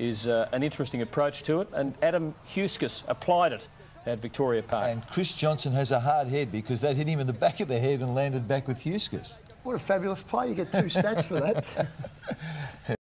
is an interesting approach to it, and Adam Huskus applied it at Victoria Park. And Chris Johnson has a hard head because that hit him in the back of the head and landed back with Huskus. What a fabulous play. You get 2 stats for that.